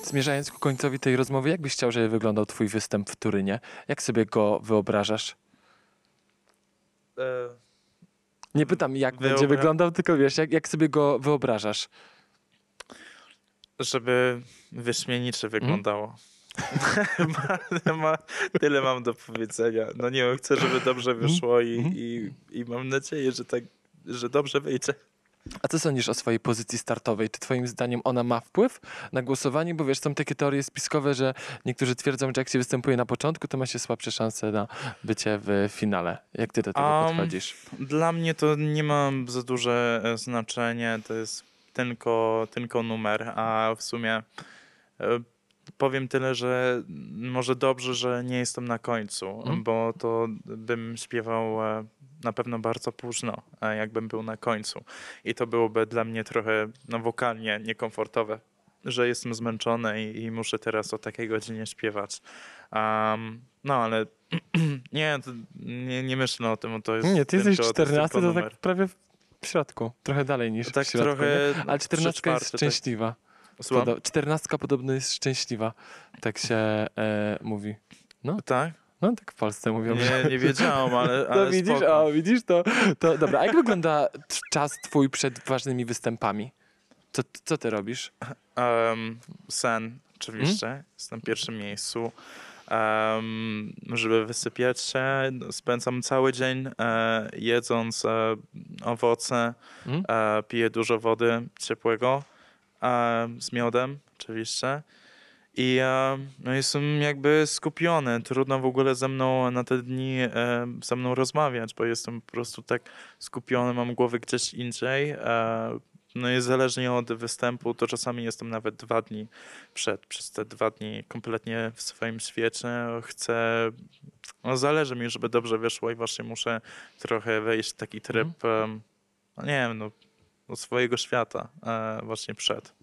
zmierzając ku końcowi tej rozmowy, jak byś chciał, żeby wyglądał twój występ w Turynie? Jak sobie go wyobrażasz? Nie pytam, jak będzie wyglądał, tylko wiesz, jak sobie go wyobrażasz? Żeby wyśmienicie wyglądało. Tyle mam do powiedzenia. No nie wiem, chcę, żeby dobrze wyszło i mam nadzieję, że dobrze wyjdzie. A co sądzisz o swojej pozycji startowej? Czy twoim zdaniem ona ma wpływ na głosowanie? Bo wiesz, są takie teorie spiskowe, że niektórzy twierdzą, że jak się występuje na początku, to ma się słabsze szanse na bycie w finale. Jak ty do tego podchodzisz? Dla mnie to nie ma za duże znaczenie. To jest tylko numer, a w sumie powiem tyle, że może dobrze, że nie jestem na końcu, bo to bym śpiewał na pewno bardzo późno, jakbym był na końcu. I to byłoby dla mnie trochę wokalnie niekomfortowe, że jestem zmęczony i muszę teraz o takiej godzinie śpiewać. No ale nie myślę o tym, bo to jest Nie, ty jesteś tylko, 14, to numer. tak prawie w środku. Trochę dalej niż Tak w środku. trochę, nie? Ale 14 jest szczęśliwa. 14 podobno jest szczęśliwa. Tak się mówi. No. Tak? No tak w Polsce mówią. Nie wiedziałam, ale to widzisz, spoko. widzisz to. Dobra, a jak wygląda czas twój przed ważnymi występami? Co ty robisz? Sen, oczywiście. Jest na pierwszym miejscu. Żeby wysypiać się, spędzam cały dzień jedząc owoce, piję dużo wody ciepłego z miodem, oczywiście. I jestem jakby skupiony. Trudno w ogóle ze mną na te dni ze mną rozmawiać, bo jestem po prostu tak skupiony, mam głowę gdzieś indziej. No i zależnie od występu, to czasami jestem nawet 2 dni przez te 2 dni kompletnie w swoim świecie. Zależy mi, żeby dobrze wyszło i właśnie muszę trochę wejść w taki tryb, no nie wiem, do swojego świata właśnie przed.